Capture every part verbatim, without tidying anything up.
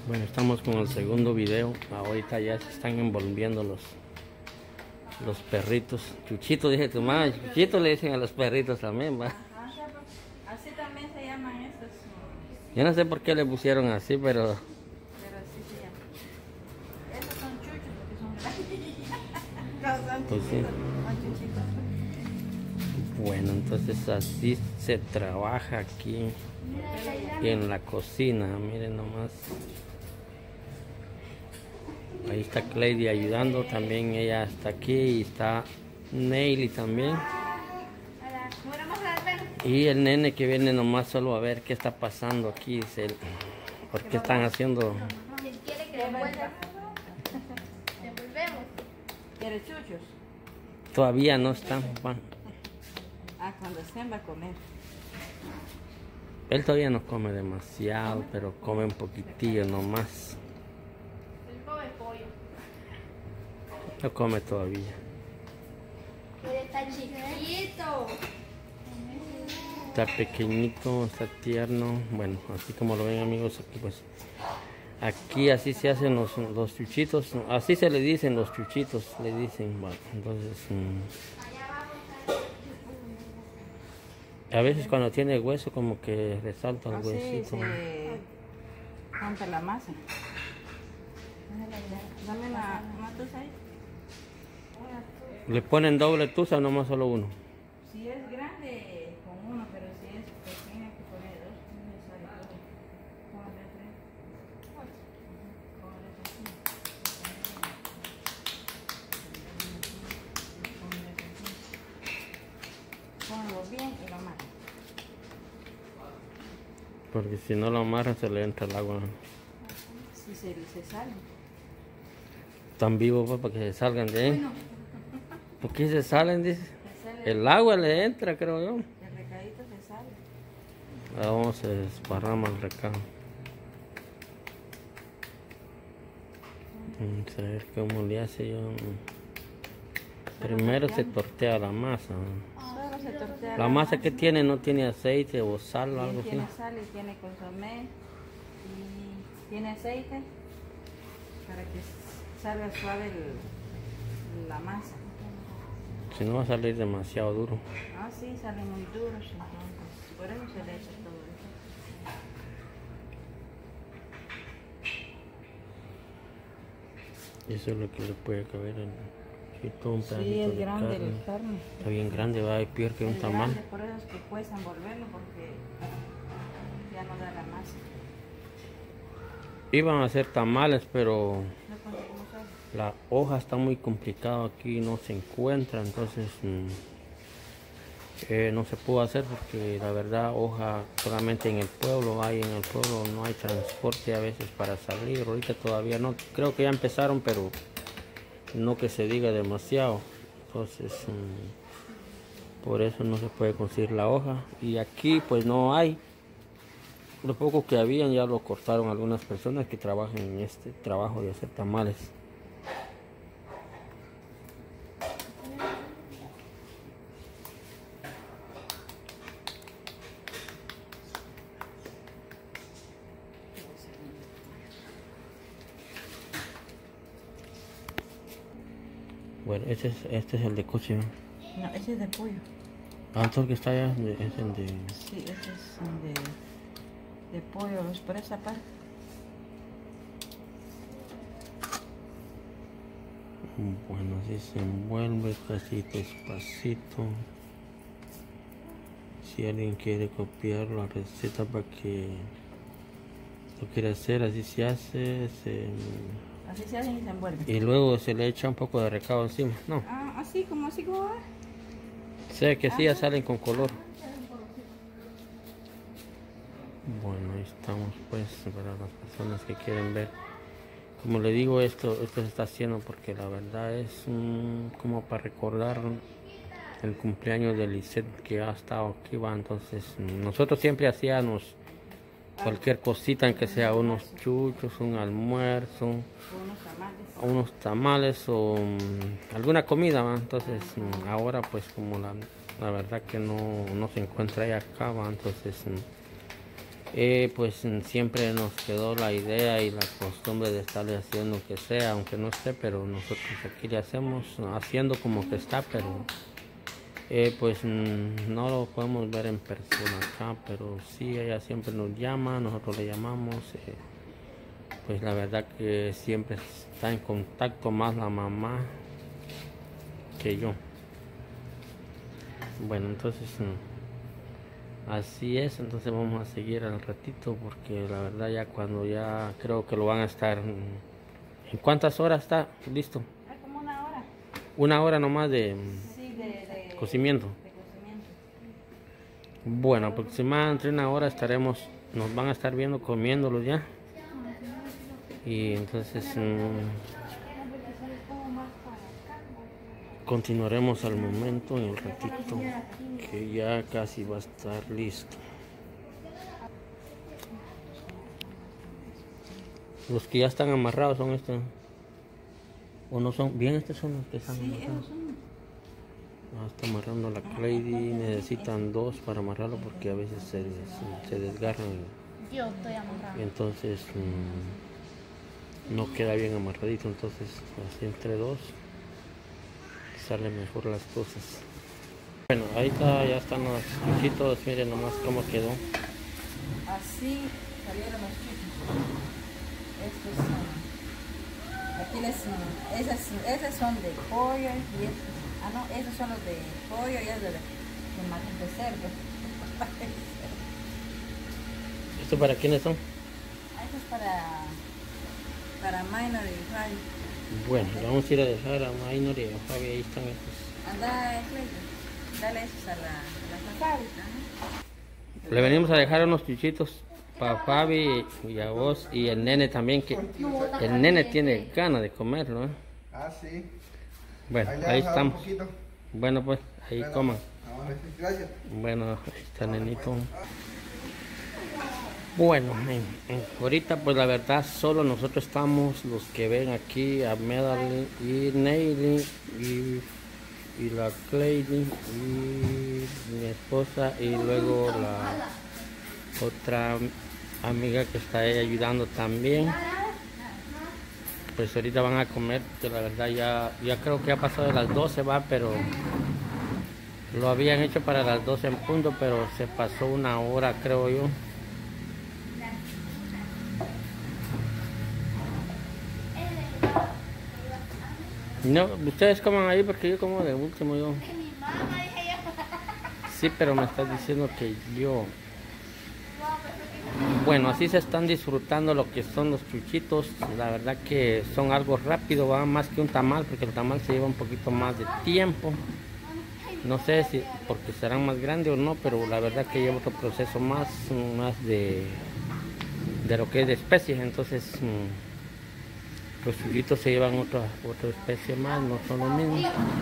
Bueno, estamos con el segundo video. Ahorita ya se están envolviendo los los perritos. Chuchito, dije tu madre. Chuchito le dicen a los perritos también, va. Ajá, así también se llaman estos. Yo no sé por qué le pusieron así, pero... Pero así se llaman. Estos son chuchos porque son grandes. No son Pues sí. chuchitos, son chuchitos. Bueno, entonces así se trabaja aquí en la cocina. Miren nomás. Ahí está Cleidy ayudando, también ella está aquí, y está Neily también. Y el nene que viene nomás solo a ver qué está pasando aquí, dice él. ¿Por qué están haciendo? ¿Quiere que le envuelva? ¿Le envolvemos? ¿Quieres chuchos? Todavía no están, Juan. Ah, cuando estén va a comer. Él todavía no come demasiado, pero come un poquitillo nomás. Él come pollo. No come todavía. Él está chiquito. Está pequeñito, está tierno. Bueno, así como lo ven, amigos, aquí pues... Aquí así se hacen los, los chuchitos. Así se le dicen los chuchitos, le dicen. Bueno, entonces... Mmm, a veces cuando tiene hueso como que resalta el Así huesito. se rompe la masa. Dame una, una tusa ahí. ¿Le ponen doble tusa o nomás solo uno? Si es grande, con uno, pero si es pequeña, hay que poner dos. No es necesario todo. Póngale tres. Póngale tres. Póngalo bien y lo amarra. Porque si no lo amarran se le entra el agua. Si se, se sale. Están vivos pues, para que se salgan de ahí. Bueno, ¿Por qué se salen? Dice. se sale. El agua le entra, creo yo. El recadito se sale. Ahora vamos a desparramar el recado. Vamos a ver cómo le hace yo. Primero se tortea la masa. Solo se tortea La masa que tiene no tiene aceite o sal o algo así. Tiene sal y tiene consomé y tiene aceite para que salga suave el- la masa. Si no va a salir demasiado duro. Ah, sí, salen muy duros, entonces por eso se le echa todo eso. Eso es lo que le puede caber en todo un pedacito Sí, es de grande carne. el carne. Está bien grande, va a ir peor que un Es tamal. grande, por eso es que cuesta envolverlo porque ya no da la masa. Iban a hacer tamales, pero No conseguimos hoy. la hoja está muy complicada aquí, no se encuentra, entonces mm, eh, no se pudo hacer porque la verdad hoja solamente en el pueblo hay, en el pueblo no hay transporte a veces para salir. Ahorita todavía no, creo que ya empezaron, pero no que se diga demasiado, entonces mm, por eso no se puede conseguir la hoja. Y aquí pues no hay. Lo poco que habían ya lo cortaron algunas personas que trabajan en este trabajo de hacer tamales. Bueno, este es, este es el de cocina. No, ese es de pollo. Ah, entonces que está allá es el de... Sí, ese es de, de pollo, es por esa parte. Bueno, así se envuelve casi despacito. Si alguien quiere copiar la receta para que lo quiera hacer, así se hace. Se... Así se hacen y se envuelven. Y luego se le echa un poco de recado encima. No, Ah, así como así como va. sé que sí ya salen con color. Bueno, ahí estamos pues para las personas que quieren ver. Como le digo, esto, esto se está haciendo porque la verdad es um, como para recordar el cumpleaños de Lisette que ha estado aquí, va. Entonces nosotros siempre hacíamos cualquier cosita, en que sea unos chuchos, un almuerzo, Con unos tamales. unos tamales o um, alguna comida, ¿va? Entonces um, ahora pues como la, la verdad que no, no se encuentra ahí acá, ¿va? Entonces um, eh, pues siempre nos quedó la idea y la costumbre de estarle haciendo que sea, aunque no esté, pero nosotros aquí le hacemos, haciendo como que está, pero eh, pues no lo podemos ver en persona acá, pero sí, ella siempre nos llama, nosotros le llamamos, eh, pues la verdad que siempre está en contacto más la mamá que yo. Bueno, entonces así es, entonces vamos a seguir al ratito porque la verdad ya cuando ya creo que lo van a estar. ¿En cuántas horas está listo? Ah, como una hora. Una hora nomás de, Sí, de, de, cocimiento. de cocimiento. Bueno, aproximadamente una hora estaremos, nos van a estar viendo comiéndolos ya. Y entonces mmm, continuaremos al momento en el ratito que ya casi va a estar listo. Los que ya están amarrados son estos, o no son, bien estos son los que están Sí, amarrados. esos son. Ah, está amarrando la Clady, necesitan dos para amarrarlo porque a veces se, des- se desgarran Yo estoy y amarrado. entonces mmm, no queda bien amarradito, entonces así entre dos salen mejor las cosas. Bueno, ahí está, ya están los chuchitos, miren nomás cómo quedó. Así salieron los chicos. Estos son. Aquí les. Esas, esas son de pollo y estos. Ah, no, esos son los de pollo y es de, de maíz de cerdo. ¿Esto para quiénes son? Ah, eso es para. Para Minor y Javi. Bueno, le vamos a ir a dejar a Minor y a Javi, ahí están estos. Anda, Clayton. Dale esos a la, a la Javi. Ajá. Le venimos a dejar unos chuchitos para Fabi y a vos y el nene también, que el nene tiene ganas de comerlo, ¿eh? Ah, sí. Bueno, Ahí le ahí vamos a dar un estamos. poquito. Bueno, pues ahí Bueno, coman. ahora sí, gracias. Bueno, ahí está el nenito. Bueno, en- en- ahorita pues la verdad solo nosotros estamos los que ven aquí, a Medal y Neily y, y la Clady y mi esposa y luego la otra amiga que está ahí ayudando también. Pues ahorita van a comer, que la verdad ya, ya creo que ya pasó de las doce va, pero lo habían hecho para las doce en punto, pero se pasó una hora creo yo. No, ustedes coman ahí porque yo como de último yo. Mi mamá, dije yo. Sí, pero me estás diciendo que yo. Bueno, así se están disfrutando lo que son los chuchitos. La verdad que son algo rápido, va más que un tamal, porque el tamal se lleva un poquito más de tiempo. No sé si porque serán más grandes o no, pero la verdad que lleva otro proceso más, más de, de lo que es de especies. Entonces mm, los chuchitos se llevan otra, otra especie más, no son los mismos.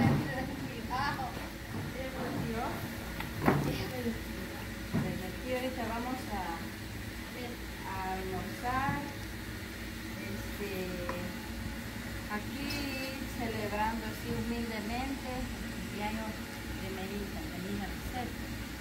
Desde aquí ahorita vamos a, a almorzar. Este, aquí celebrando así humildemente el cumpleaños de Melissa, de Melissa Vicente.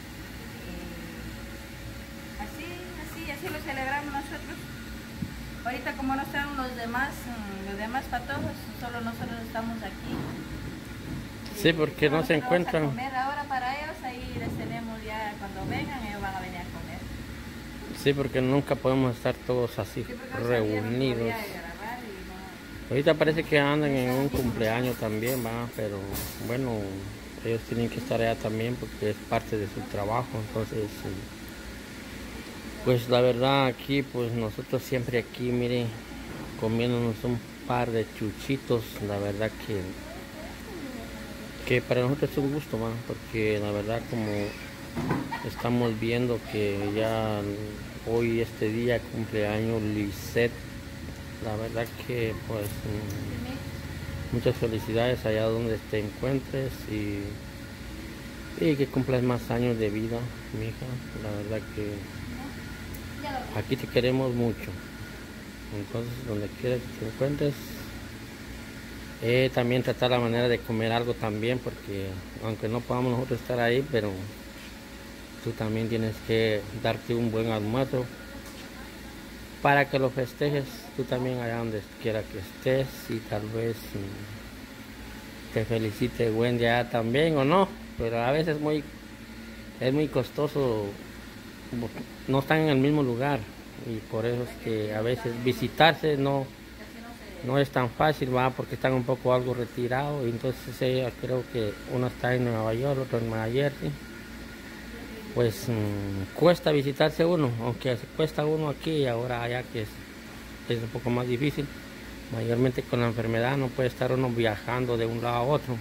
Eh, así, así, así lo celebramos nosotros. Ahorita como no están los demás, mm, los demás patojos, solo nosotros estamos aquí. Sí, porque no se Vamos a encuentran. comer ahora para ellos, ahí les tenemos ya, cuando vengan ellos van a venir a comer. Sí, porque nunca podemos estar todos así Sí, porque hoy salía, no reunidos. podía grabar y no- Ahorita parece que andan en un cumpleaños también, va, pero bueno, ellos tienen que estar allá también porque es parte de su trabajo, entonces, eh, pues la verdad aquí, pues nosotros siempre aquí, miren, comiéndonos un par de chuchitos, la verdad que, que para nosotros es un gusto, va, porque la verdad como estamos viendo que ya hoy este día cumpleaños Lisette. La verdad que pues mm, muchas felicidades allá donde te encuentres y, y que cumplas más años de vida, mi hija. La verdad que aquí te queremos mucho. Entonces donde quiera que te encuentres, eh, también tratar la manera de comer algo también, porque aunque no podamos nosotros estar ahí, pero tú también tienes que darte un buen almuerzo para que lo festejes tú también allá donde quiera que estés, y tal vez mm, te felicite Wendy allá también o no, pero a veces muy es muy costoso, no están en el mismo lugar, y por eso es que a veces visitarse no no es tan fácil, va, porque están un poco algo retirados, y entonces ella, creo que uno está en Nueva York, otro en Nueva Jersey, pues mmm, cuesta visitarse uno, aunque se cuesta uno aquí y ahora allá, que es, es un poco más difícil, mayormente con la enfermedad no puede estar uno viajando de un lado a otro.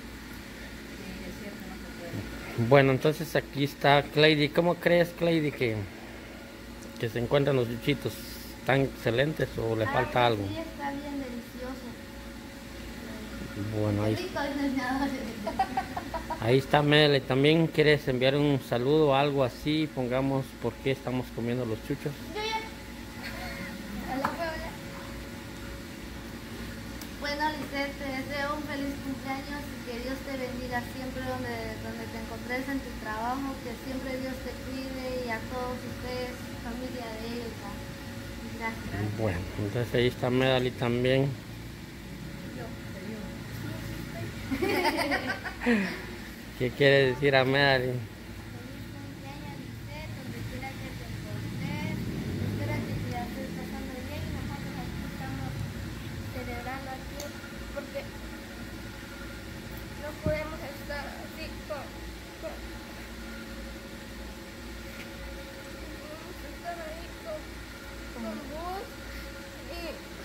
Bueno, entonces aquí está Clady. ¿Cómo crees, Clady, que, que se encuentran los chuchitos? ¿Están excelentes o le Ah, falta algo? Sí, está bien delicioso. Bueno, ahí, Rico, diseñador. ahí está Mele. ¿También quieres enviar un saludo o algo así? Pongamos por qué estamos comiendo los chuchos. Yo ya. Hola, hola. Bueno, Lisette, te deseo un feliz cumpleaños y que Dios te bendiga siempre donde, donde te encontres en tu trabajo, que siempre Dios te cuide, y a todos ustedes, familia de ellos. Gracias. Bueno, entonces ahí está Medali también. ¿Qué quiere decir a Medali? Feliz cumpleaños, Lisette, donde quiera que te encontres. Espero que te la estés pasando bien, y nosotros aquí estamos celebrando aquí porque no podemos estar así con, con, no podemos estar ahí con, con vos, y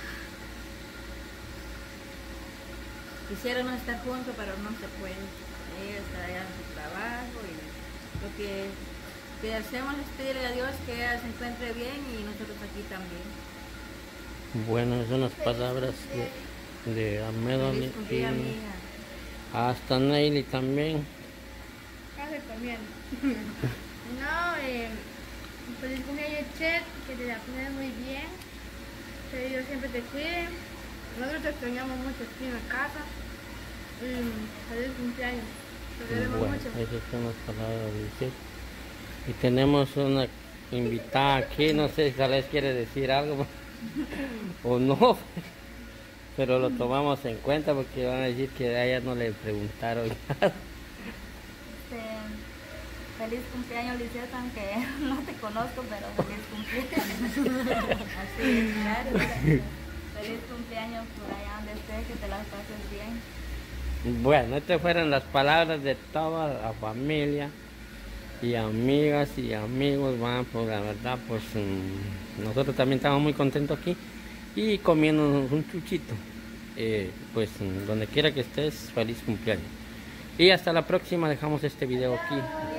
Quisieron estar juntos, pero no se puede. Ella está allá en su trabajo, y lo que, que hacemos es pedirle a Dios que ella se encuentre bien, y nosotros aquí también. Bueno, son las palabras de, de Medali. Feliz cumpleaños, mi hija. Hasta Neily también. casi comiendo. No, eh, feliz cumpleaños, Chet, que te la pases muy bien, que Dios siempre te cuide. Nosotros te extrañamos mucho aquí en la casa. Y feliz cumpleaños. Te queremos Bueno, mucho. esas son las palabras de Lisette. Y tenemos una invitada aquí, no sé si tal vez quiere decir algo o no, pero lo tomamos en cuenta porque van a decir que a ella no le preguntaron nada. Este, feliz cumpleaños, Lisette, aunque no te conozco, pero feliz cumpleaños. Así es, claro. Feliz cumpleaños por allá donde estés, que te las pases bien. Bueno, estas fueron las palabras de toda la familia y amigas y amigos, van, pues la verdad, pues mmm, nosotros también estamos muy contentos aquí y comiéndonos un chuchito. Eh, pues donde quiera que estés, feliz cumpleaños. Y hasta la próxima, dejamos este video aquí.